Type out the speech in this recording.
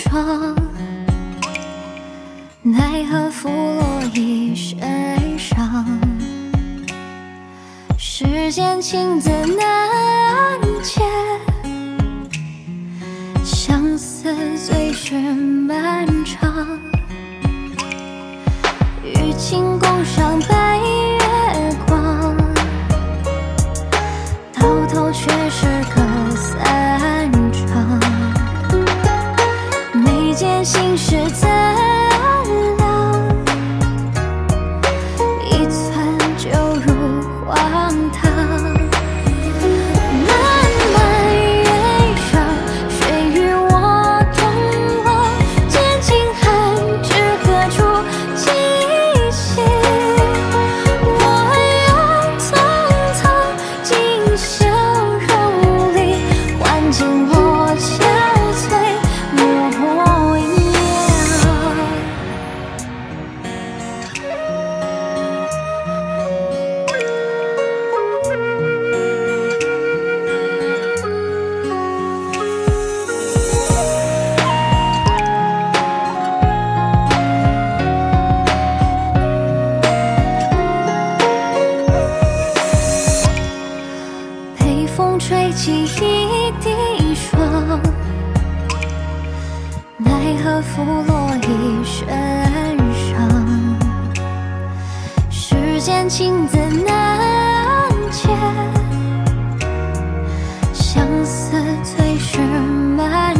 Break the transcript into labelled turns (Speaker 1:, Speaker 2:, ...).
Speaker 1: 霜，奈何拂落一身伤。世间情字难解，相思最是漫长。与君共赏白月光，到头却是各散场。眉间心事怎料，一寸就如荒唐。漫漫月上，谁与我同往？剑轻寒，知何处寄息？我愿苍苍，今宵容里，换尽我憔悴模样。北风吹起一地霜，奈何拂落一身伤。世间情字难解，相思最是漫